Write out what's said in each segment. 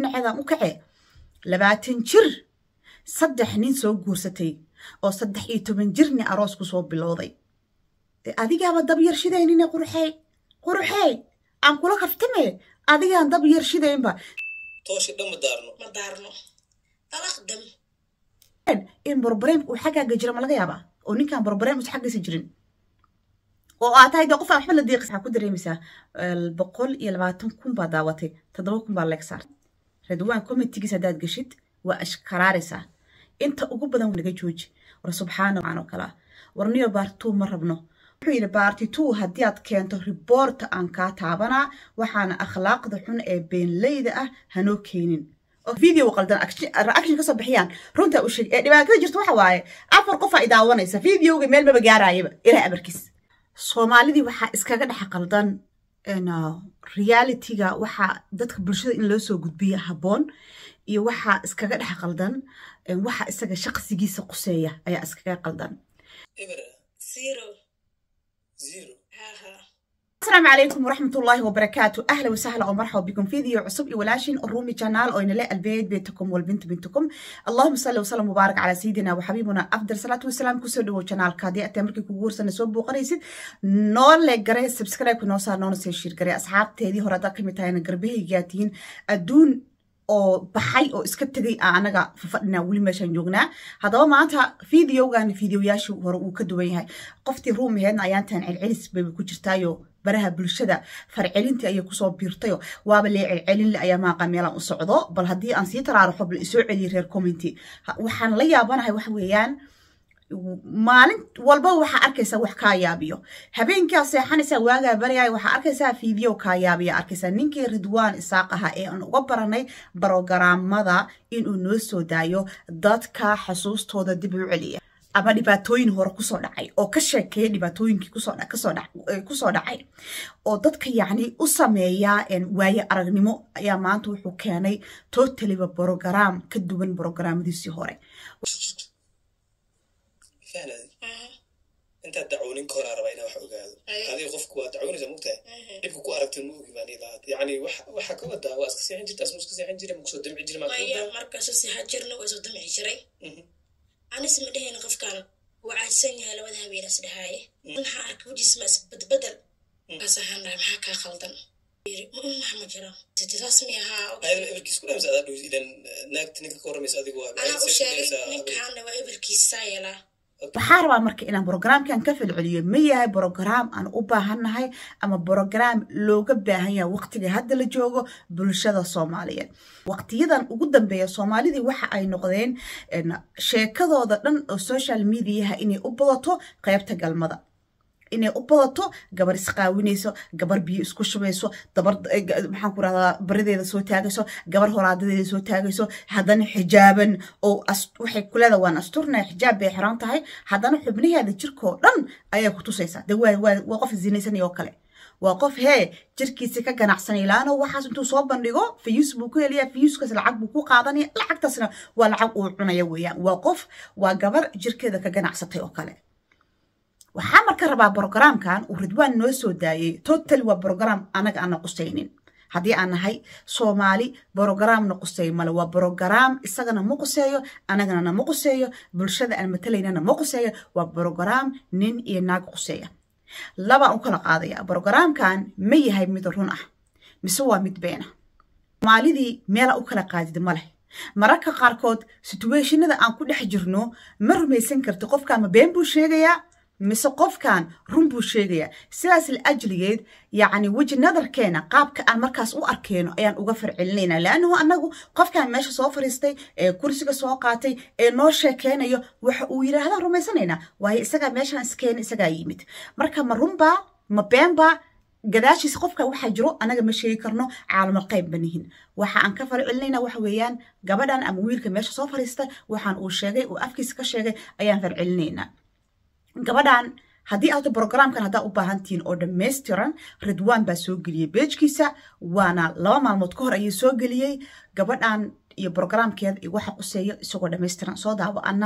dhinaceeda u kacee 20 jir saddex nin soo guursatay oo 13 jirni aroos ku soo bilowday adigaaba dab yar shidaynina quruxay aan kula kaftame adigaan dab yar shidaynba tooshi dhan ma daarno talaqdam in barbareem uu xagga jira ma laga yaabaa oo ninkan barbareem uu xaggiisa jirin oo aatay qof waxba la deeqis ku dareemaysaa 120,000 baa daawatay 7,000 baa leeg saar Ridwaan committee daad gashid waa ashkaraaraysa inta ugu badan laga jooji war subxaanahu wa ta'ala warniyo baartu ma rabno wuxuu yiri baarti 2 hadii aad keento report aan ka taabana waxaana akhlaaqda xun ee beenleyda ah hanoo keenin oo video qaldan reaction ka soo bixiyaan runta u sheeg ee dhibaatada jirto waxa waaye afar qof ay daawanaysa videoga meel ma gaarayba ilaa abarkiis Soomaalidii waxa iskaga dhax qaldan reality-ga waxa dadka bulshada in loo soo gudbiyo haboon iyo waxa iskaga dhax qaldan waxa isaga shaqsigiisa quseeya ayaa iskaga qaldan 0 السلام عليكم ورحمة الله وبركاته أهلا وسهلا ومرحبا بكم في فيديو عصب ولاشين الرومي channel وإن لا البيت بيتكم والبنت بنتكم اللهم صل وسلم وبارك على سيدنا وحبيبنا أفضل صلاة والسلام كسر channel كادي أتمرك كوور سنسوب وقريسد نول لقري سبسكرايب كنوصار نونس يشير قري أصحاب تيدي هرادا كمتين قربيه جاتين أدون oo baxay oo iska tagay anaga fadhina wali meeshan joognaa hadaba maanta fiidiyoyaashu hore uu ka duwan yahay qoftii ruumiheedna ayaan taan celcelis bay ku jirtaayo baraha bulshada farcelintii ay ku soo biirtayo waaba celcelin ayaa ma qameelan u socdo bal hadii aan sii taraarixo bal isoo celiyo reer community waxaan la yaabanahay wax weeyaan maalin walba waxa arkaysa wax ka yaabiyo habeenkii seexanaysa waaga bariyay waxa arkaysa video ka yaabiyo arkaysa ninkii Ridwaan Isaaq aha ee aan uga baranay barnaamijyada inuu noo soo daayo dadka xasuustooda dib u celiya ama dhibaatooyin hore ku soo dhacay oo ka sheekay dhibaatooyinkii ku soo dhacay oo dadka yaani u sameeya waaye aragnimo ayaa maanta wuxuu keenay totally program ka duwan programadiisii hore فعلا انت دعونين كورا ربينا wax ogaado hadii qofku waa dacwoonaysa mugtahay dibku ku aragtay muugi baan ilaad yaani waxa ka wada waa iska sixin jirta asmus ka sixin jiray muxuu damci jiray marka soo sixin jirna way soo damci jiray ana ismideen qofkan wacaysan yahay labada habeen asdhahay waxa arka wajisma isbadbadal asahan waxa ka khaldan محمد جرام تتسمي ها إبركيس كلهم زاد دوز إذا ناقتني كورميس أديك وابد أنا أشارك نكحان وإبركيس سايلا waxaa rabaa marka inaan programkan ka filceliyo ma yahay program aan u baahanahay ama program looga baahan yahay waqtiga hadda la joogo bulshada Soomaaliyeed waqtiyadan ugu dambeeya Soomaalidii waxa ay noqdeen sheekadooda dhan oo social media inay u badato qaybta galmada inay u badato gabar isqaawinayso gabar biyo isku shubayso dabar maxaan ku raahdaa barideeda soo taagayso gabar horaadadeeda soo taagayso hadana xijaaban oo waxay kulada waan asturnaa xijaab bay xiran tahay hadana xubnaheeda jirkoo dhan ayaa ku tusaysaa waa qof zinaysan oo kale waa qof jirkiisa ka ganacsanay laana waxaas intuu soo bandhigo Facebook heliya Facebook's lacag buu ku qaadanaya lacagtaasna waa lacag uu cunaya weeyaan waa qof waa gabar jirkeeda ka ganacsatay oo kale waxaan marka rabaa programkan uu Ridwaan noo soo daayay total waa program anaga aan qusaynin hadii aan nahay Soomaali program na qusay mala waa program isagana ma qusayo anagana ma qusayo bulshada aan matalayna ma qusayo waa program nin iyo naag qusaya laba u kala qaadaya programkan ma yahay mid run ah mise waa mid been ah Soomaalidii meel u kala qaadid ma leh mararka qaarkood situationada aan ku dhex jirno ma rumaysan karto qofka ma been buu sheegaya mise qofkan run buu sheegaya sidaas la ajligeed yaani waji nadarkeena qaabka aan markaas u arkeeno ayaan uga farcelinayna laano anagu qofkan meesha soo fariistay ee kursiga soo qaatay ee noo sheekeenayo waxa uu yiraahdaa rumaysanayna waayo isaga meeshan iskeen isaga yimid marka ma runba ma beenba gadaashiis qofka waxa jiro anaga ma sheegi karno caalamo qayb banihin waxa aan ka farcelinayna waxa weeyaan gabadhan ama wiilka meesha soo fariistay waxaan uu sheegay oo afkiisa ka sheegay ayaan farcelinayna gabadhan hadii aad programkan hada u baahantiin oo dhameystiran Ridwaan baa soo galiyay page-kiisa waana 2 maalmood ka hor ayuu soo galiyay gabadhan iyo programkeeda waxa quseeyo isagoo dhameystiran soo daawo anna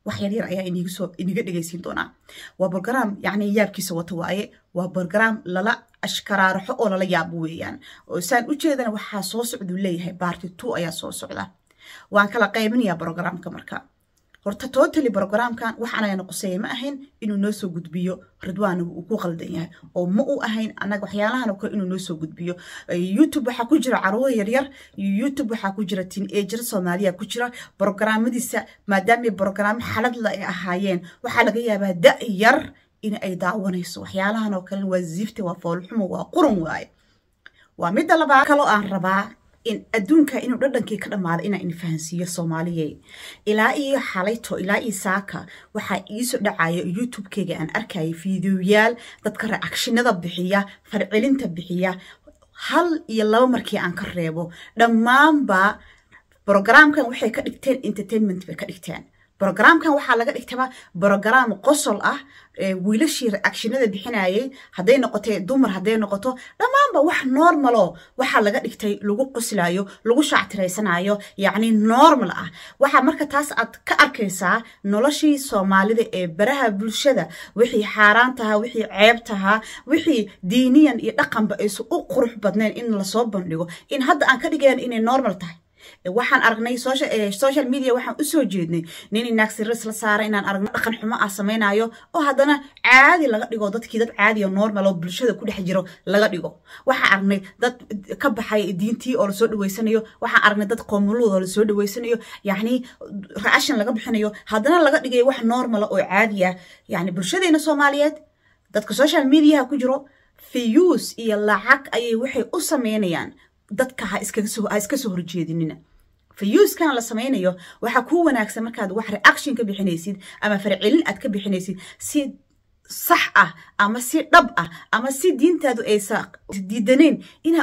wax yar yar ayaa iniga dhegaysiin doonaa waa program yacni yaabkiisa wata waaye waa program lala ashkaraaraxo oo lala yaabo weeyaan oo saan u jeedana waxaa soo socduu leeyahay baarti 2 ayaa soo socda waan kala qaybinayaa programka marka horta totally programkan waxaan ayna qosay ma ahayn inuu noo soo gudbiyo Ridwaan uu ku qaldan yahay oo ma uu ahayn anaga waxyaalahan oo kale inuu noo soo gudbiyo YouTube waxa ku jira caruur yar yar YouTube waxa ku jira teenager Soomaaliya ku jira programadiisa maadaama program xalad la ay ahaayeen waxa laga yaabaa da yar in ay daawanayso waxyaalahan oo kale waa ziifta waa foolxumo waa qurun waay waa mid labaad kale aan rabaa in adduunka inuu dhadhankii ka dhamaado inaan fahansiiyo Soomaaliyeey ilaa iyo xalayto ilaa iyo saaka waxa ii soo dhacaya YouTube-kayga aan arkay fiidiyoyaal dadka reactionada bixiya farcilinta bixiya hal iyo laba markii aan ka reebo dhammaanba programkan waxay ka dhigteen entertainment bay ka dhigteen programkan waxa laga dhigtaba program qosol ah wiilashii reactionada bixinayay haday noqotay dumar haday noqoto dhamaanba wax normal oo waxa laga dhigtay lagu qoslayo lagu shactireysanayo yaani normal ah waxa marka taas aad ka arkaysaa noloshii Soomaalida ee baraha bulshada wixii xaraan tahay wixii ceeb tahay wixii diiniyan iyo dhaqanba ay u qurux badneen in la soo bandhigo in hadda aan ka dhigeen inay normal tahay waxaan aragnay social media waxaan u soo jeednay nin inaagsiris la saaray inaan aragno dhaqan xumo ah sameeynayo oo hadana caadi laga dhigo dadkii dad caadi oo normal oo bulshada ku dhex jiro laga dhigo waxaan aragnay dad ka baxay diintii oo la soo dhaweysanayo waxaan aragnay dad qoomuluud oo la soo dhaweysanayo yaani reaction laga bixinayo hadana laga dhigay wax normal oo caadi ah yaani bulshadeena Soomaaliyeed dadka social media ku jiro views iyo lacag ayay waxay u sameeyaan dadka ha iska soo horjeedinina views kan la sameeyo waxa ku wanaagsan markaad wax reaction ka bixinaysid ama farcilin aad ka bixinaysid si sax ah ama si dhab ah ama si diintaadu ay diidaneen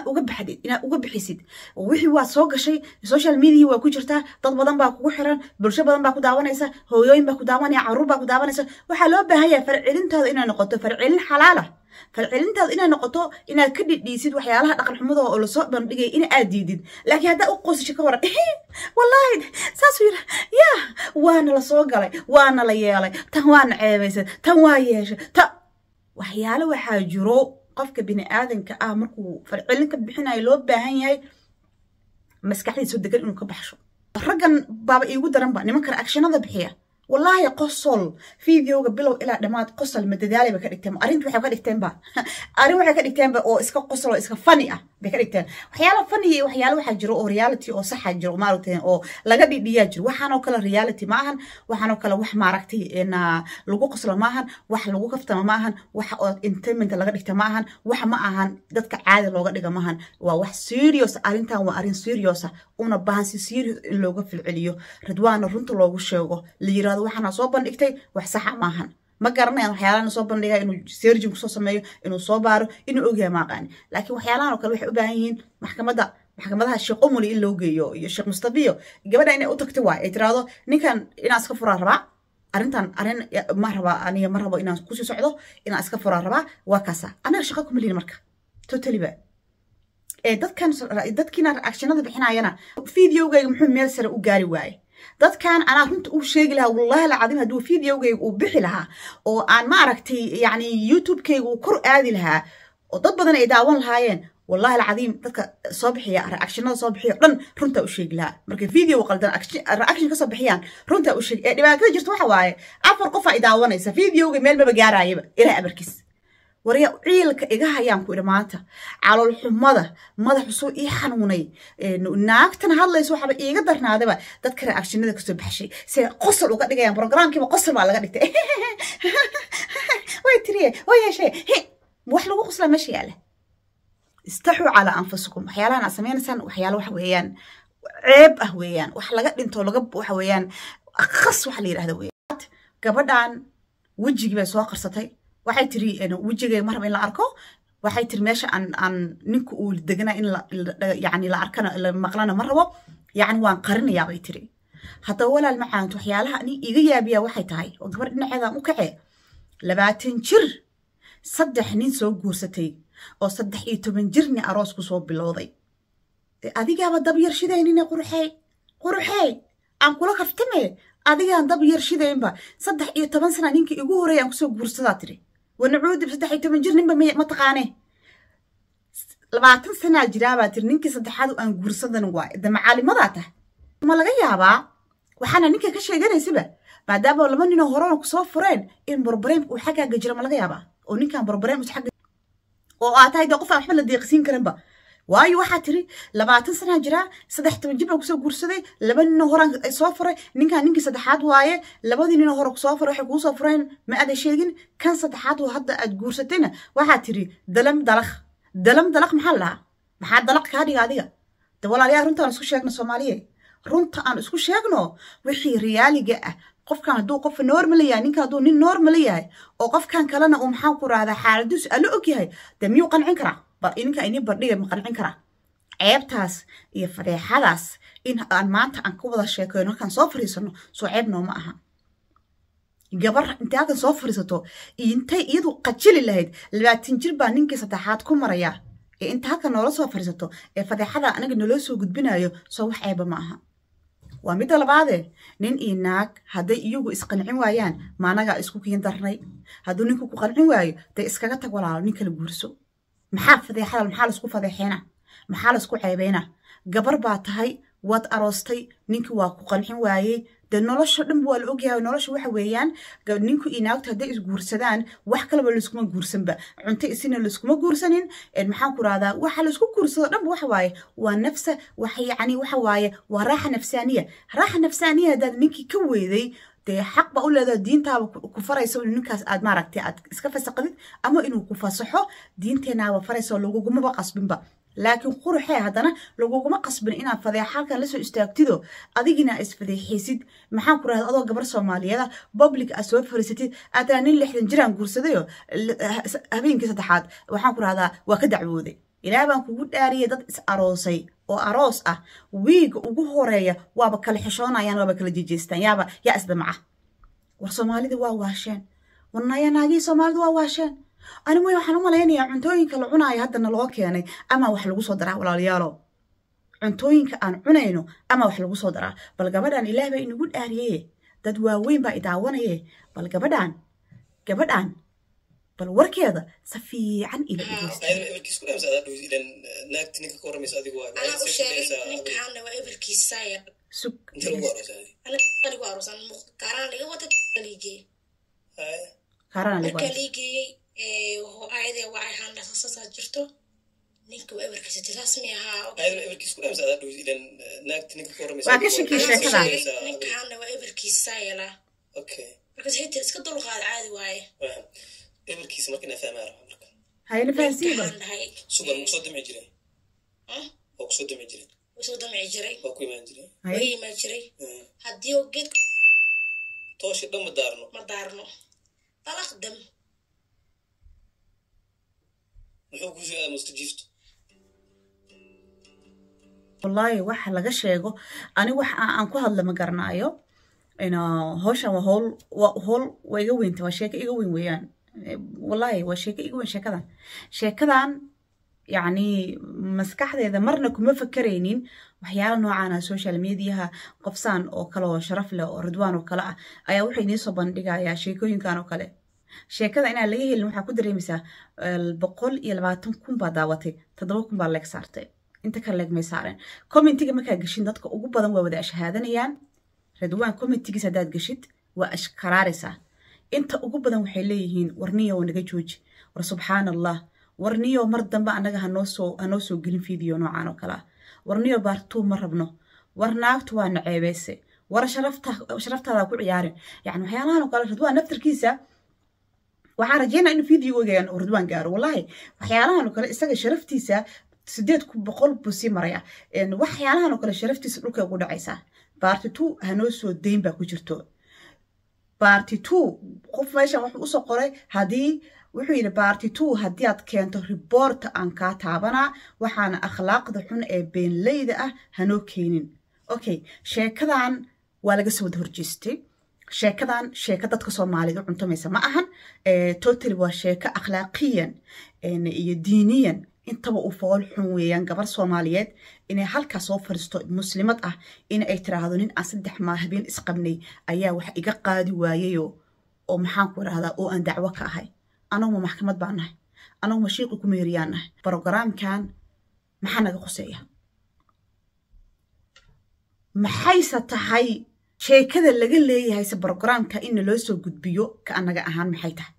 ina uga bixisid wixii waa soo gashay social media waa ku jirta dad badan baa kugu xiran bulsho badan baa ku daawanaysa hooyooyin baa ku daawanaya caruur baa ku daawanaysa waxa loo baahan yahay farcilintaada inay noqoto farcilin xalaal ah farcilintaada inay noqoto inaad ka dhidhiisid waxyaalaha dhaqan xumada oo la soo bandhigay in aad diidid laakiin hadda u qoysasho ka waran wallahi saas ya waana la soo galay waana la yeelay tan waana ceebaysan tan waa yeeshay ta waxyaalo waxa jiro qofka bini aadanka ah markuu farcilin ka bixinayo loo baahan yahay maskaxdiisa degan inuu ka baxsho raggan baaba iigu daran ba nimanka actionada bixiya والله قصل فيديو قبله إلى دمات قصل متدالي بكريتهم أرين وحنا كريتهم با أرين وحنا كريتهم با أو إسك قصل أو إسك فنية بكريتهم وحياله فنية وحياله واحد جرو أو رياليتي أو صح جرو مالتين أو لقبي بيجرو وحنا وكلا رياليتي معهن وحنا وكلا وح معركتي إن لقو قصل معهن وح لقو كفتة معهن وح انتمنت لقبي معهن وح معهن دتك عادي لقبي معهن وح سيريوس أرين تام وأرين سيريوسة ونا بانسي سيريوس اللوجو في العليو Ridwaan runta loogu sheego la yiraahdo waxana soo bandhigtay wax sax maahan ma garanayaan waxyaalaha soo bandhigay inuu surgeon soo sameeyo inuu soo baaro inuu ogahay ma qaan laakiin waxyaalaha kale waxay u baahan yihiin maxkamadaha shaqo muli in loo geeyo iyo shaq mustabiyo gabadha inay u tagtay waa ay tiraahdo ninkan inaan iska furaa rabaa arin ma raba aniga ma rabo inaan ku soo socdo inaan iska furaa rabaa waa kaasa anaga shaqo ku milin marka totally ba dadkina actionada bixinayana fiidiyowgayga muxuu meel sare u gaari waayay dadkan ana runta u sheegi lahaa wallahi la cadiim haduu fiidiyowgayga uu bixi lahaa oo aan ma aragtay yaani YouTube-kayga uu kor aadi lahaa oo dad badan ay daawan lahaayeen wallahi la cadiim dadka soo bixiya actionada soo bixiyo dhan runta u sheegi lahaa markay fiidiyow qaldan reaction ka soo bixiyaan runta u sheegi dhibaatada jirto waxa waaye afar qof ay daawanaysa fiidiyowga meel ma gaarayba ilaa abarkiis وريا عيلك إجاها يام كل ماتا على الحمضة ماذا حصو إيه حنوني ناكتنا هلا يسوي حبي إيه قدرنا هذا بقى تذكر أكشن ذاك سو بحشي سي قصر وقت جاي برنامج كيما قصر على قدك وين تري وين شيء هي وحلو قصر ماشي عليه استحوا على أنفسكم حيالا أنا سمينا سن وحيالا وحويان عيب أهويان وحلقات انتو لقب وحويان أخص وحلي هذا ويان قبضان وجهي بس واقر سطي waxay tiri wajigay marba in la arko waxay tiri meesha aan ninku uu degana in yaani la arkana la maqlana marabo yaani waan qarinayaa bay tiri hada walaal macaantu waxyaalaha ani iga yaabiya waxay tahay oo gabar dhinaceeda u kacay 20 jir saddex nin soo guursatay oo 13 jirni aroos ku soo bilowday adiga ba dab yar shidaynina qurxay aan kula kaftame adigaan dab yar shidaynba 13 sano ninkii igu horeeyay aan kusoo guursadaa tiri wanacuudi 13 jir ninba ma taqaanee 20 sano jiraa baa tiri ninkii saddexaad aan guursadan waa ida macaalimada tahay ma laga yaabaa waxaana ninka ka sheeganaysiba maadaama laba nin hore ku soo fureen in barbareem uu xagga jira ma laga yaabaa oo ninkan barbareem uu xagga oo aatay qof waxba la deeqsin karinba waayo waxa tiri 20 sano jira 13 jir ku soo guursaday laba nin hore ay soo furay ninkii saddexaad waaye labadii nin hore ku soo furay waxay ku soo fureen ma aad sheegin kan saddexaad oo hadda aad guursatayna waxa tiri dalam dalaq maxaa la maxaa dalaq ka dhiga adiga walaalayaal runta aan isku sheegno Soomaaliye runta aan isku sheegno wixii realiga ah qofkan haduu qof normal yahay ninka haduu nin normal yahay oo qofkan kalena uu maxaa ku raada xaaladus ala og yahay damiyuu qancin kara bal inka inii bardhiga ma qancin kara ceebtaas iyo fadeexadaas in aan maanta aan ku wada sheekayno kan soo fariisano soo ceebno ma aha gabar inta ka soo fariisato intay iyadu qajili lahayd 20 jir baa ninkii saddexaad ku maraya inta ka noola soo fariisato ee fadeexada anaga noo soo gudbinayo soo wax ceeb ma aha waa mid labaade nin inaag haday iyagu isqancin waayaan maanaga isku kiin darnay haduu ninku ku qancin waayo tay iskaga tag walaalo ninka la guurso maxaa fadeexada maxaa la isku fadeexeena maxaa la isku ceebeena gabar baa tahay wad aroostay ninki waa ku qancin waayay de nolosha dhan waa la ogyahay nolosha waxa weeyaan ninku inaagta haday is guursadaan wax kale la isku guursanba cunto isina la isku guursanin maxaan ku raadaa waxa la isku guursado dhan waxa waaye waa nafsa waxa yaani waxa waaye waa raaxa nafsaaniya dad ninki ka weeday de xaq ba u leedahay diintaaba ku farayso ninkaas aad maaragtay aad iska fasaqadid ama inuu ku fasaxo diinteena waa farayso laguguma qasbinba laakiin quruxay hadana laguguma qasbin inaad fadeexalkan la soo istaagtido adigina isfadeexisid maxaan ku raahdaa adoo gabar Soomaaliyeed public soo fariisatid aad nin 60 jiraan guursadayo habeenkii saddexaad waxaan ku raahdaa waa ka dacwooday ilaa baan kugu dhaariyay dad is aroosay oo aroos ah wiig ugu horeeya waaba kala xishoonayaan waaba kala jijeestaan yaa isdamaca war Soomaalida waa waasheen wanaayanaagii Soomaalida waa waasheen أنا ما يوحنا ملايين يا عنتوين كلا عناي هذا النلوك يعني أما وحلو صدرة ولا ليالو عنتوين كأن عنينه أما وحلو صدرة بل جبدان إله بقى نقول أريه تدوا وين بقى دعوانا إيه بل جبدان بل ورك هذا سفي عن إلى إبليس. أنا إبليس كلام زاد إذا ناك تنك كورة مساعد جوا. أنا أشارك نك عنا وإبليس ساير. سك. أنت الوارث يعني. أنا الوارث أنا مقارنة اللي هو تكليجي. كاران تكليجي هو عادي وعي عند أساسا جرتو. نك وإبليس تلاسميها. أنا إبليس كلام زاد إذا ناك تنك كورة مساعد جوا. وكشي كيش كذا. نك عنا وإبليس ساير. أوكي. بس هي تسكت له هذا عادي وعي. إبليس ما كنا فاهمين عمرك. هاي نفسي. سوبر مقصود معجري. مقصود معجري. مقصود معجري. وكوي معجري. وهي معجري. هديو جد. توش دم مدارنو. طلق دم. محو كوشي هذا مستجيفت. والله واحد لقى شيء أنا واحد أنكو هذا ما قرنايو إنه هوش هول ويجوين توشيك يجوين ويان. والله وشيك يقول شكذا يعني مسكح إذا مرنا كم فكرينين وحيانا نوعنا سوشيال ميديا قفصان أو كلا شرف له ردوان وكلا أي وحي نيصبان دقا يا شيكوين كانوا كلا شكذا أنا ليه اللي محا كدري مسا البقول يلباتون كم بداوتي تدوكم بالك صارتي انت كان لك ميسارين كومنتيجي ما كان قشين دادك ugu badan waa wada ashhaadanayaan ردوان كومنتيجي sadaad gashid waa ashkaraarisa inta ugu badan waxay leeyihiin warniyo wanaga jooji war subhanallah warniyo mar dambe anaga hanoo soo gelin video noocan oo kala warniyo baartuu ma rabno warnaagtu waa naceebeyse war sharaftaada ku ciyaarin yani waxyaalahan oo kala ridwaan naftirkiisa waxaan rajeynaa in videogeegan ridwaan gaaro wallahi waxyaalahan oo kale isaga sharaftiisa 800 buu sii maraya waxyaalahan oo kale sharaftiisa dhulka ugu dhacaysa part 2 hanoo soo deyn baa ku jirto part 2 qof meeshan wax u soo qoray hadii wuxuu yiri part 2 hadii aad keento report aan ka taabana waxaana akhlaaqda xun ee beenleyda ah hanoo keenin okay sheekadan waa laga soo horjeestay sheekadan sheeka dadka Soomaalida cuntamaysa ma ahan totally waa sheeka akhlaaqiyan iyo diiniyan intaba u fool xun weeyaan gabar Soomaaliyeed inay halkaas soo fariisto muslimad ah in ay tiraahdo nin aan 3 habeen isqabnay ayaa wax iga qaadi waayayo oo maxaan ku raahdaa oo aan dacwo ka ahay anagu maxkamad baan nahay anagu mashiiq ku meeriyaan nahay programkan maxaa naga qoseeya maxaysa tahay sheekada laga leeyahay si programka in loo soo gudbiyo ka anaga ahaan maxay tahay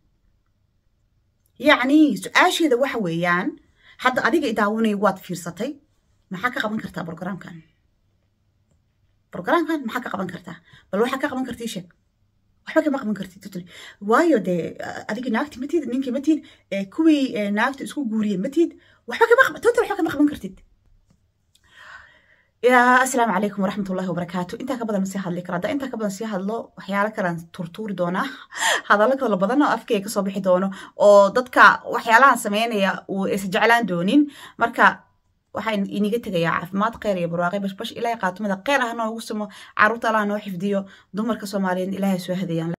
يعني سؤاشيدا waxa weeyaan hadda adiga idaawanay waad fiirsatay maxaa ka qaban kartaa programkan maxaa ka qaban kartaa bal waxa ka qaban kartii sheeg waxba kama qaban kartid totally waayo de adiga naagti matid ninki matid kuwii naagta isku guuriyay matid waxba kama qaban kartid يا السلام عليكم ورحمة الله وبركاته انت كبدا مسيح هادلي كرا انت كبدا مسيح هادلو waxyaala kala turtuuri doona hadallo kala badan oo afkayga soo bixi doono oo dadka waxyaalaha sameynaya oo is jeclaan doonin marka waxaan iniga tagayaa caafimaad qeyr iyo barwaaqo bash ilaahay qaatumada qeyr ah noo ugu samo caruurta Allah noo xifdiyo dumarka Soomaaliyeed ilaahay soo hadiyaan